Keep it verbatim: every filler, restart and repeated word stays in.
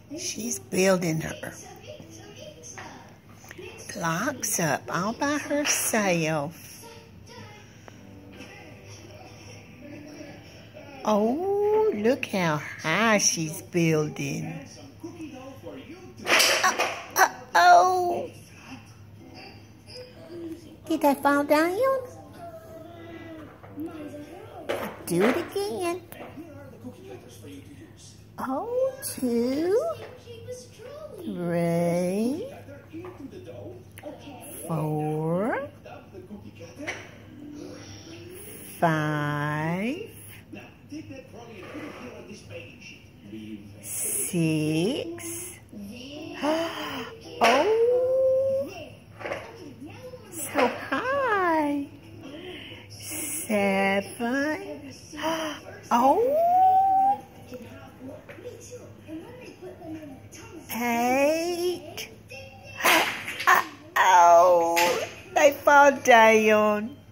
She's building her blocks up all by herself. Oh, look how high she's building. Uh, uh oh. Did I fall down? Do it again. Oh, two, three, four, five, six. Oh, so high. Seven. Oh. Eight. Uh, oh, they fall down.